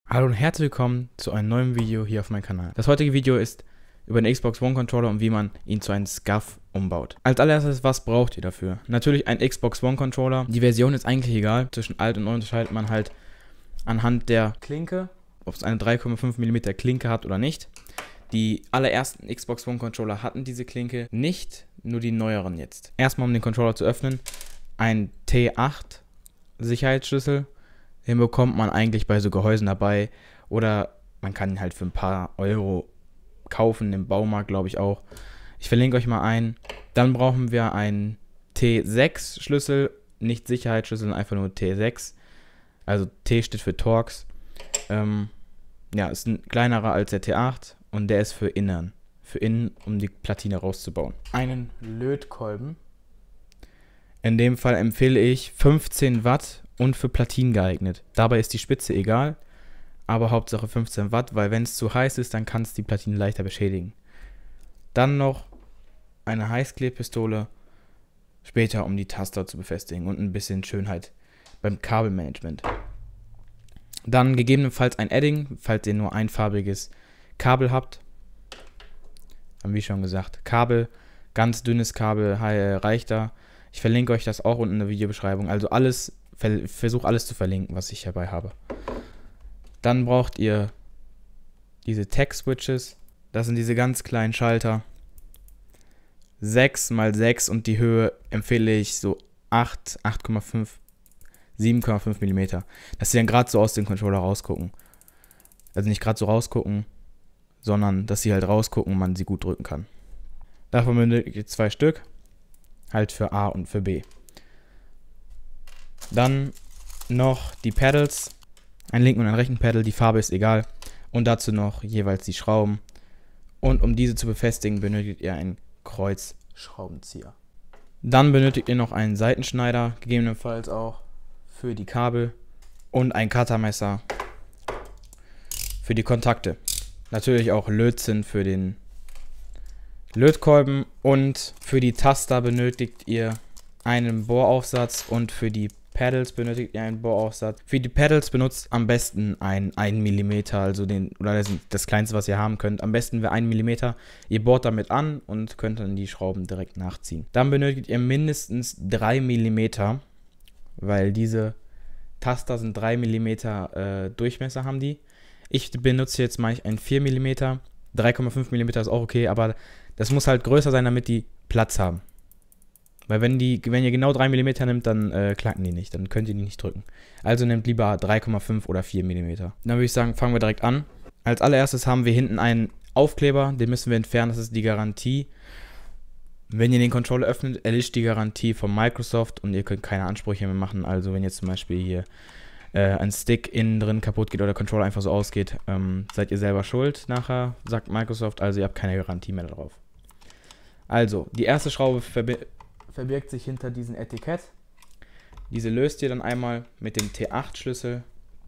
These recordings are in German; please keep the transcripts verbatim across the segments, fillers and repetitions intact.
Hallo und herzlich willkommen zu einem neuen Video hier auf meinem Kanal. Das heutige Video ist über den Xbox One Controller und wie man ihn zu einem SCUF umbaut. Als allererstes, was braucht ihr dafür? Natürlich ein Xbox One Controller. Die Version ist eigentlich egal. Zwischen alt und neu unterscheidet man halt anhand der Klinke, ob es eine drei Komma fünf Millimeter Klinke hat oder nicht. Die allerersten Xbox One Controller hatten diese Klinke nicht, nur die neueren jetzt. Erstmal, um den Controller zu öffnen, ein T acht Sicherheitsschlüssel. Den bekommt man eigentlich bei so Gehäusen dabei oder man kann ihn halt für ein paar Euro kaufen, im Baumarkt glaube ich auch. Ich verlinke euch mal einen. Dann brauchen wir einen T sechs Schlüssel, nicht Sicherheitsschlüssel, einfach nur T sechs. Also T steht für Torx. Ähm, ja, ist ein kleinerer als der T acht und der ist für innen. Für innen, um die Platine rauszubauen. Einen Lötkolben. In dem Fall empfehle ich fünfzehn Watt und für Platinen geeignet. Dabei ist die Spitze egal, aber Hauptsache fünfzehn Watt, weil wenn es zu heiß ist, dann kann es die Platine leichter beschädigen. Dann noch eine Heißklebpistole, später um die Taster zu befestigen und ein bisschen Schönheit beim Kabelmanagement. Dann gegebenenfalls ein Edding, falls ihr nur einfarbiges Kabel habt. Haben wir schon gesagt, Kabel, ganz dünnes Kabel reicht da. Ich verlinke euch das auch unten in der Videobeschreibung. Also alles, versuche alles zu verlinken, was ich dabei habe. Dann braucht ihr diese Tech-Switches. Das sind diese ganz kleinen Schalter. sechs mal sechs und die Höhe empfehle ich so acht, acht Komma fünf, sieben Komma fünf Millimeter. Dass sie dann gerade so aus dem Controller rausgucken. Also nicht gerade so rausgucken, sondern dass sie halt rausgucken und man sie gut drücken kann. Davon benötigt ihr zwei Stück. Halt für A und für B. Dann noch die Pedals. Ein linken und ein rechten Pedal. Die Farbe ist egal. Und dazu noch jeweils die Schrauben. Und um diese zu befestigen, benötigt ihr einen Kreuzschraubenzieher. Dann benötigt ihr noch einen Seitenschneider. Gegebenenfalls auch für die Kabel. Und ein Cuttermesser für die Kontakte. Natürlich auch Lötzinn für den Lötkolben, und für die Taster benötigt ihr einen Bohraufsatz und für die Pedals benötigt ihr einen Bohraufsatz. Für die Pedals benutzt am besten ein ein Millimeter, also den, oder das, das kleinste, was ihr haben könnt. Am besten wäre ein Millimeter. Ihr bohrt damit an und könnt dann die Schrauben direkt nachziehen. Dann benötigt ihr mindestens drei Millimeter, weil diese Taster sind drei Millimeter äh, Durchmesser haben die. Ich benutze jetzt mal ein vier Millimeter. drei Komma fünf Millimeter ist auch okay, aber das muss halt größer sein, damit die Platz haben. Weil wenn, die, wenn ihr genau drei Millimeter nimmt, dann äh, klacken die nicht, dann könnt ihr die nicht drücken. Also nehmt lieber drei Komma fünf oder vier Millimeter. Dann würde ich sagen, fangen wir direkt an. Als allererstes haben wir hinten einen Aufkleber, den müssen wir entfernen, das ist die Garantie. Wenn ihr den Controller öffnet, erlischt die Garantie von Microsoft und ihr könnt keine Ansprüche mehr machen. Also wenn jetzt zum Beispiel hier ein Stick innen drin kaputt geht oder der Controller einfach so ausgeht, ähm, seid ihr selber schuld nachher, sagt Microsoft, also ihr habt keine Garantie mehr darauf. Also, die erste Schraube verbi verbirgt sich hinter diesem Etikett. Diese löst ihr dann einmal mit dem T acht Schlüssel.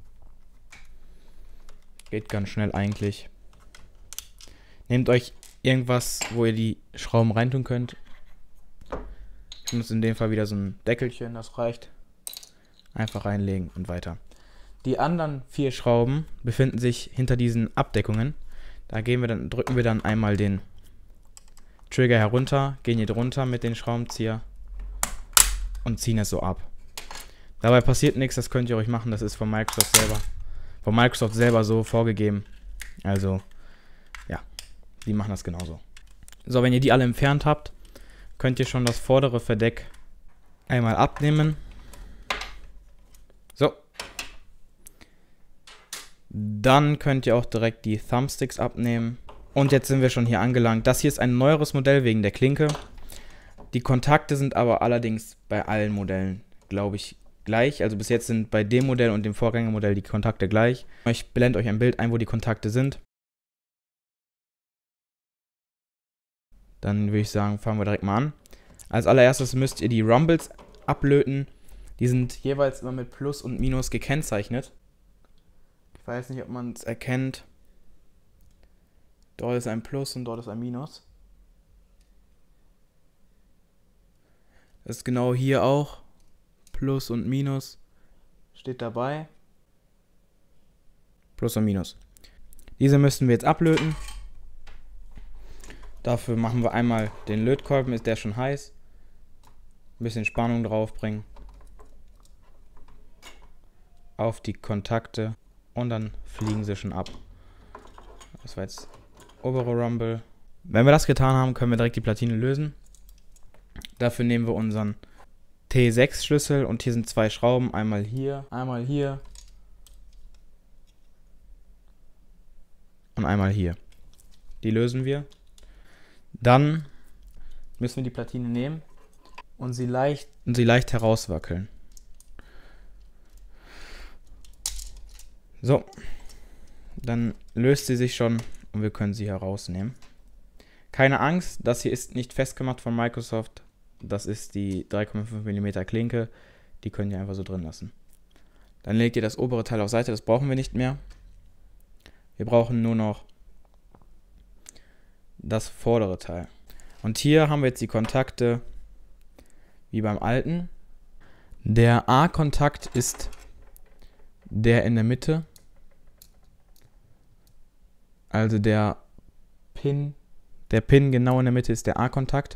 Geht ganz schnell eigentlich. Nehmt euch irgendwas, wo ihr die Schrauben reintun könnt. Ich benutze in dem Fall wieder so ein Deckelchen, das reicht. Einfach reinlegen und weiter. Die anderen vier Schrauben befinden sich hinter diesen Abdeckungen. Da gehen wir dann, drücken wir dann einmal den Trigger herunter, gehen hier drunter mit dem Schraubenzieher und ziehen es so ab. Dabei passiert nichts, das könnt ihr euch machen, das ist von Microsoft selber, von Microsoft selber so vorgegeben. Also, ja, die machen das genauso. So, wenn ihr die alle entfernt habt, könnt ihr schon das vordere Verdeck einmal abnehmen. So. Dann könnt ihr auch direkt die Thumbsticks abnehmen. Und jetzt sind wir schon hier angelangt. Das hier ist ein neueres Modell wegen der Klinke. Die Kontakte sind aber allerdings bei allen Modellen, glaube ich, gleich. Also bis jetzt sind bei dem Modell und dem Vorgängermodell die Kontakte gleich. Ich blende euch ein Bild ein, wo die Kontakte sind. Dann würde ich sagen, fangen wir direkt mal an. Als allererstes müsst ihr die Rumbles ablöten. Die sind jeweils immer mit Plus und Minus gekennzeichnet. Ich weiß nicht, ob man es erkennt. Dort ist ein Plus und dort ist ein Minus. Das ist genau hier auch. Plus und Minus steht dabei. Plus und Minus. Diese müssen wir jetzt ablöten. Dafür machen wir einmal den Lötkolben, ist der schon heiß. Ein bisschen Spannung draufbringen. Auf die Kontakte und dann fliegen sie schon ab. Das war jetzt obere Rumble. Wenn wir das getan haben, können wir direkt die Platine lösen. Dafür nehmen wir unseren T sechs Schlüssel und hier sind zwei Schrauben. Einmal hier, einmal hier und einmal hier. Die lösen wir. Dann müssen wir die Platine nehmen und sie leicht, und sie leicht herauswackeln. So, dann löst sie sich schon und wir können sie herausnehmen. Keine Angst, das hier ist nicht festgemacht von Microsoft. Das ist die drei Komma fünf Millimeter Klinke. Die könnt ihr einfach so drin lassen. Dann legt ihr das obere Teil auf Seite, das brauchen wir nicht mehr. Wir brauchen nur noch das vordere Teil. Und hier haben wir jetzt die Kontakte wie beim alten. Der A-Kontakt ist der in der Mitte. Also der Pin, der Pin genau in der Mitte ist der A-Kontakt.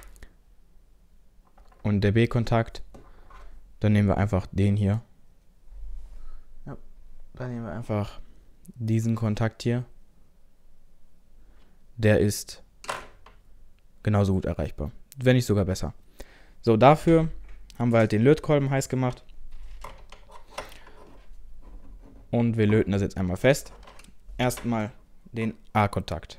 Und der B-Kontakt, dann nehmen wir einfach den hier. Ja, dann nehmen wir einfach diesen Kontakt hier. Der ist genauso gut erreichbar, wenn nicht sogar besser. So, dafür haben wir halt den Lötkolben heiß gemacht. Und wir löten das jetzt einmal fest. Erstmal den A-Kontakt.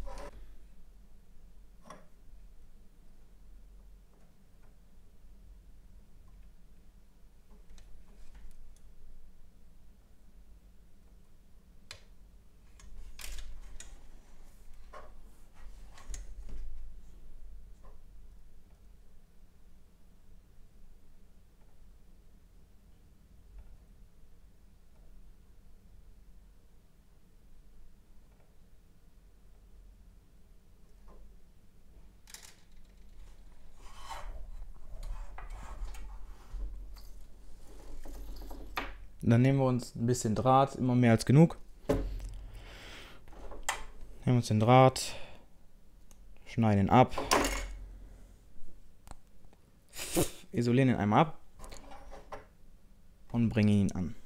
Dann nehmen wir uns ein bisschen Draht, immer mehr als genug. Nehmen uns den Draht, schneiden ihn ab, isolieren ihn einmal ab und bringen ihn an.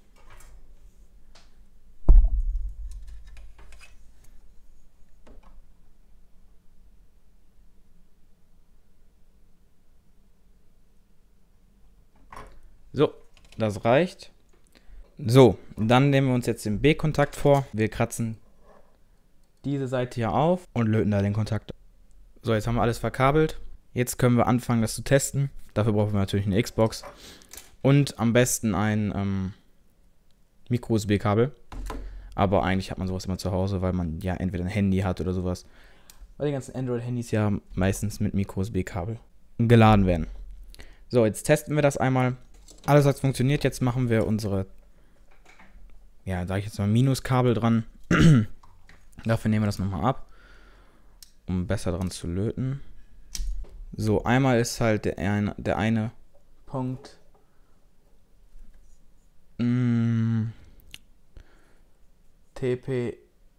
So, das reicht. So, dann nehmen wir uns jetzt den B-Kontakt vor. Wir kratzen diese Seite hier auf und löten da den Kontakt. So, jetzt haben wir alles verkabelt. Jetzt können wir anfangen, das zu testen. Dafür brauchen wir natürlich eine Xbox. Und am besten ein ähm, Micro-U S B-Kabel. Aber eigentlich hat man sowas immer zu Hause, weil man ja entweder ein Handy hat oder sowas. Weil die ganzen Android-Handys ja meistens mit Micro-U S B-Kabel geladen werden. So, jetzt testen wir das einmal. Alles hat funktioniert. Jetzt machen wir unsere, ja, sage ich jetzt mal, Minuskabel dran. Dafür nehmen wir das nochmal ab, um besser dran zu löten. So, einmal ist halt der eine, der eine Punkt mh, T P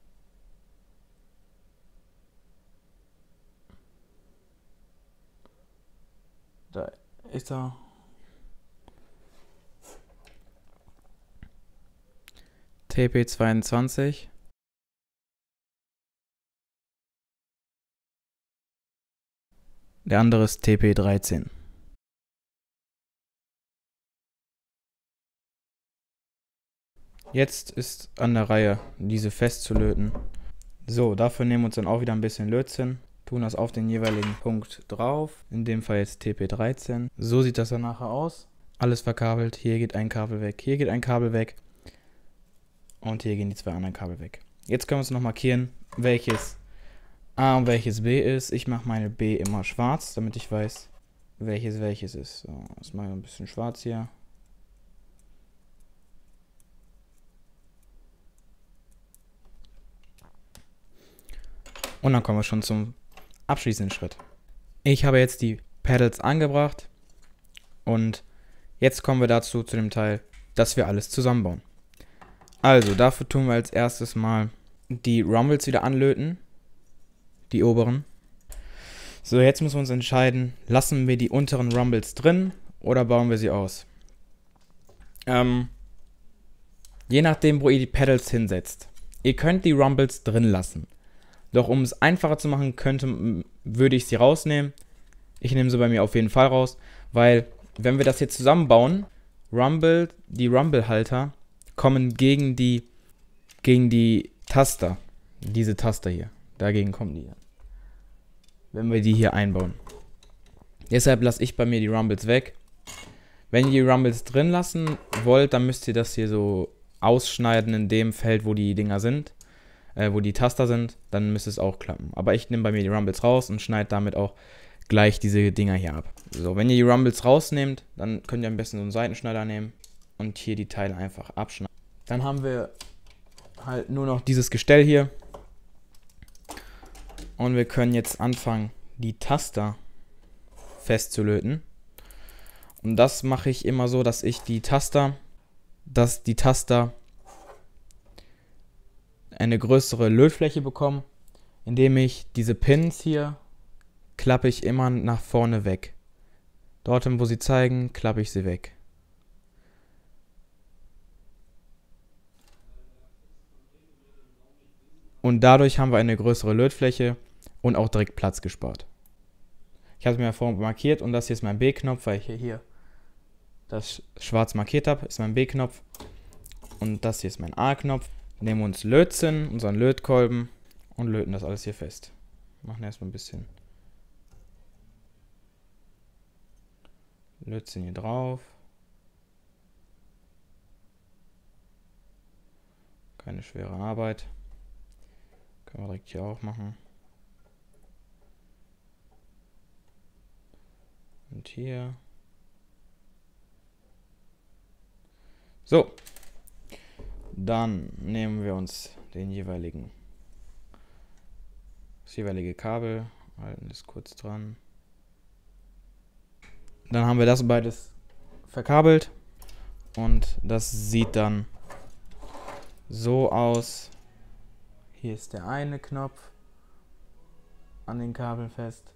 da ist er. T P zweiundzwanzig. Der andere ist T P dreizehn. Jetzt ist an der Reihe, diese festzulöten. So, dafür nehmen wir uns dann auch wieder ein bisschen Lötzinn, tun das auf den jeweiligen Punkt drauf. In dem Fall jetzt T P dreizehn. So sieht das dann nachher aus. Alles verkabelt. Hier geht ein Kabel weg, hier geht ein Kabel weg. Und hier gehen die zwei anderen Kabel weg. Jetzt können wir uns noch markieren, welches A und welches B ist. Ich mache meine B immer schwarz, damit ich weiß, welches welches ist. So, das mache ich ein bisschen schwarz hier. Und dann kommen wir schon zum abschließenden Schritt. Ich habe jetzt die Pedals angebracht und jetzt kommen wir dazu, zu dem Teil, dass wir alles zusammenbauen. Also, dafür tun wir als erstes mal die Rumbles wieder anlöten. Die oberen. So, jetzt müssen wir uns entscheiden, lassen wir die unteren Rumbles drin oder bauen wir sie aus. Ähm, je nachdem, wo ihr die Pedals hinsetzt. Ihr könnt die Rumbles drin lassen. Doch um es einfacher zu machen, könnte, würde ich sie rausnehmen. Ich nehme sie bei mir auf jeden Fall raus, weil wenn wir das hier zusammenbauen, Rumble, die Rumble-Halter kommen gegen die, gegen die Taster. Diese Taster hier. Dagegen kommen die hier. Wenn wir die hier einbauen. Deshalb lasse ich bei mir die Rumbles weg. Wenn ihr die Rumbles drin lassen wollt, dann müsst ihr das hier so ausschneiden in dem Feld, wo die Dinger sind, äh, wo die Taster sind, dann müsste es auch klappen. Aber ich nehme bei mir die Rumbles raus und schneide damit auch gleich diese Dinger hier ab. So, wenn ihr die Rumbles rausnehmt, dann könnt ihr am besten so einen Seitenschneider nehmen und hier die Teile einfach abschneiden. Dann haben wir halt nur noch dieses Gestell hier. Und wir können jetzt anfangen, die Taster festzulöten. Und das mache ich immer so, dass ich die Taster, dass die Taster eine größere Lötfläche bekommen, indem ich diese Pins hier klappe ich immer nach vorne weg. Dort, wo sie zeigen, klappe ich sie weg. Und dadurch haben wir eine größere Lötfläche und auch direkt Platz gespart. Ich habe es mir vorhin markiert und das hier ist mein B-Knopf, weil ich hier, hier das schwarz markiert habe, ist mein B-Knopf. Und das hier ist mein A-Knopf. Nehmen wir uns Lötzinn, unseren Lötkolben und löten das alles hier fest. Machen erstmal ein bisschen Lötzinn hier drauf. Keine schwere Arbeit. Können wir direkt hier auch machen. Und hier. So. Dann nehmen wir uns den jeweiligen, das jeweilige Kabel, halten das kurz dran. Dann haben wir das beides verkabelt und das sieht dann so aus. Hier ist der eine Knopf an den Kabeln fest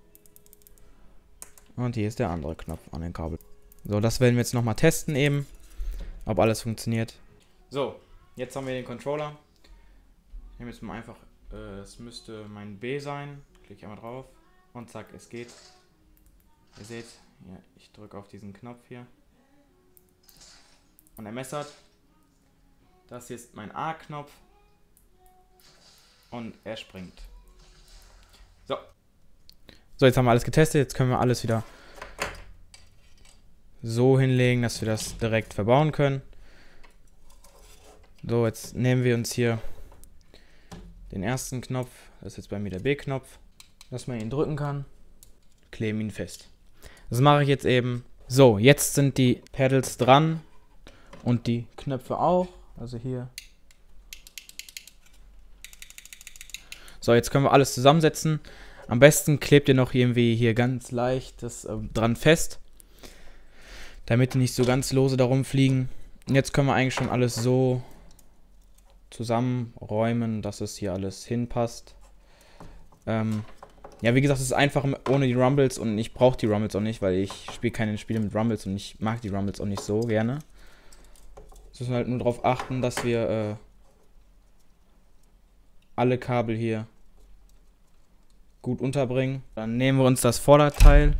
und hier ist der andere Knopf an den Kabeln. So, das werden wir jetzt nochmal testen eben, ob alles funktioniert. So, jetzt haben wir den Controller. Ich nehme jetzt mal einfach, äh, das müsste mein B sein. Klicke einmal drauf und zack, es geht. Ihr seht, ja, ich drücke auf diesen Knopf hier und er messert. Das hier ist mein A-Knopf und er springt. So. So, jetzt haben wir alles getestet. Jetzt können wir alles wieder so hinlegen, dass wir das direkt verbauen können. So, jetzt nehmen wir uns hier den ersten Knopf. Das ist jetzt bei mir der B-Knopf. Dass man ihn drücken kann. Kleben ihn fest. Das mache ich jetzt eben. So, jetzt sind die Pedals dran und die Knöpfe auch. Also hier. So, jetzt können wir alles zusammensetzen. Am besten klebt ihr noch irgendwie hier ganz leicht das äh, dran fest, damit die nicht so ganz lose darum fliegen. Und jetzt können wir eigentlich schon alles so zusammenräumen, dass es hier alles hinpasst. Ähm, ja, wie gesagt, es ist einfach ohne die Rumbles und ich brauche die Rumbles auch nicht, weil ich spiele keine Spiele mit Rumbles und ich mag die Rumbles auch nicht so gerne. Jetzt müssen wir halt nur darauf achten, dass wir äh, alle Kabel hier gut unterbringen. Dann nehmen wir uns das Vorderteil,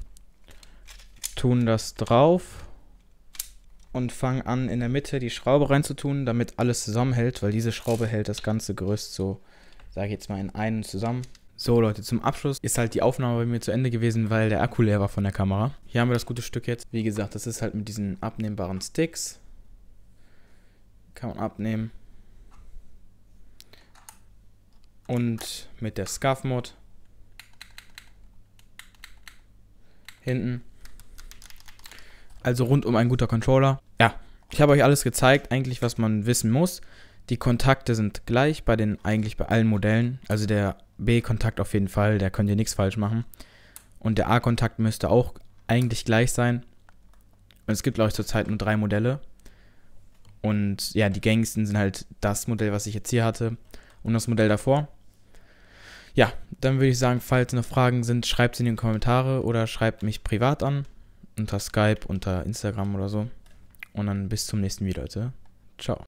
tun das drauf und fangen an, in der Mitte die Schraube reinzutun, damit alles zusammenhält, weil diese Schraube hält das ganze Gerüst so, sage ich jetzt mal, in einen zusammen. So Leute, zum Abschluss ist halt die Aufnahme bei mir zu Ende gewesen, weil der Akku leer war von der Kamera. Hier haben wir das gute Stück jetzt. Wie gesagt, das ist halt mit diesen abnehmbaren Sticks. Kann man abnehmen. Und mit der Scuff-Mod hinten. Also rundum ein guter Controller. Ja, ich habe euch alles gezeigt, eigentlich was man wissen muss. Die Kontakte sind gleich bei den, eigentlich bei allen Modellen. Also der B-Kontakt auf jeden Fall, da könnt ihr nichts falsch machen. Und der A-Kontakt müsste auch eigentlich gleich sein. Und es gibt, glaube ich, zurzeit nur drei Modelle. Und ja, die gängigsten sind halt das Modell, was ich jetzt hier hatte und das Modell davor. Ja, dann würde ich sagen, falls noch Fragen sind, schreibt sie in die Kommentare oder schreibt mich privat an, unter Skype, unter Instagram oder so. Und dann bis zum nächsten Video, Leute. Ciao.